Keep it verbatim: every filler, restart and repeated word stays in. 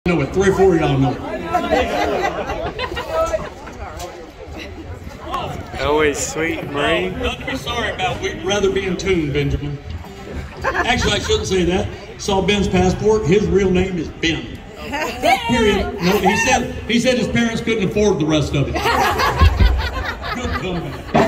know it. Three or four of y'all know it. Always sweet, Marine. No, nothing to be sorry about. We'd rather be in tune, Benjamin. Actually, I shouldn't say that. Saw Ben's passport. His real name is Ben. Period. No, he said he said his parents couldn't afford the rest of it. Good comeback.